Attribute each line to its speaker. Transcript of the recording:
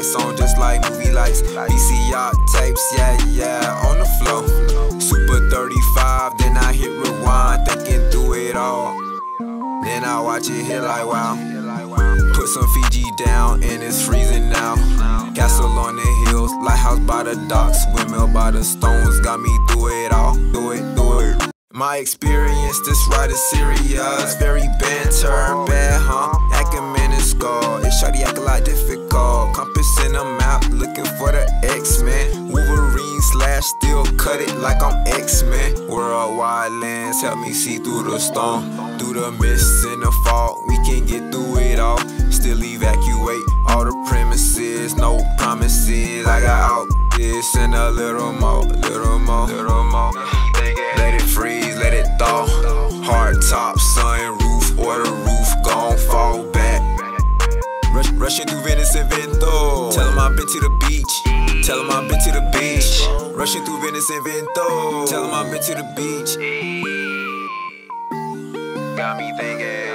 Speaker 1: on just like movie lights. VCR tapes, yeah, on the floor. Super 35, then I hit rewind, thinking through it all. Then I watch it hit like wow. Put some Fiji down and it's freezing now. Castle on the hills, lighthouse by the docks, windmill by the stones, got me through it all. Do it. My experience, this ride is serious. Very banter, bad, huh? Ackerman and Skull. It's shawty acting like difficult. Compass in a map, looking for the X-Men. Wolverine slash, still cut it like I'm X-Men. Worldwide lands, help me see through the storm. Through the mist and the fog, we can get through it all. Still evacuate all the premises, no promises. I got out this and a little more. Let it freeze, let it thaw. Hard top, sunroof, or the roof gon' fall back. Rushing through Venice and Vento. Tell 'em I've been to the beach. Tell 'em I've been to the beach. Rushing through Venice and Vento. Tell 'em I've been to the beach. Got me thinking.